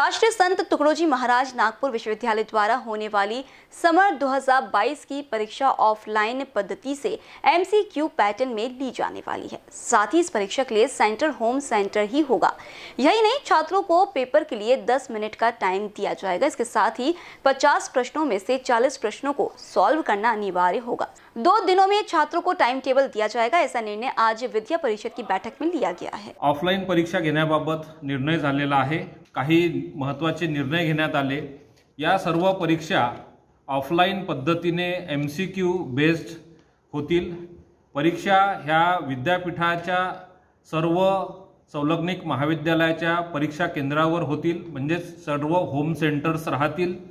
राष्ट्रीय संत तुकडोजी महाराज नागपुर विश्वविद्यालय द्वारा होने वाली समर 2022 की परीक्षा ऑफलाइन पद्धति से एमसीक्यू पैटर्न में ली जाने वाली है। साथ ही इस परीक्षा के लिए सेंटर होम सेंटर ही होगा। यही नहीं, छात्रों को पेपर के लिए 10 मिनट का टाइम दिया जाएगा। इसके साथ ही 50 प्रश्नों में से 40 प्रश्नों को सॉल्व करना अनिवार्य होगा। 2 दिनों में छात्रों को टाइम टेबल दिया जाएगा। ऐसा निर्णय आज विद्या परिषद की बैठक में लिया गया है। ऑफलाइन परीक्षा घेण्याबाबत निर्णय झालेला आहे। काही महत्त्वाचे निर्णय घेण्यात आले। या सर्व परीक्षा ऑफलाइन पद्धतीने एमसीक्यू बेस्ड होतील। परीक्षा ह्या विद्यापीठाच्या सर्व संलग्नित महाविद्यालयाच्या परीक्षा केंद्रावर होतील, म्हणजे सर्व होम सेंटर्स राहतील।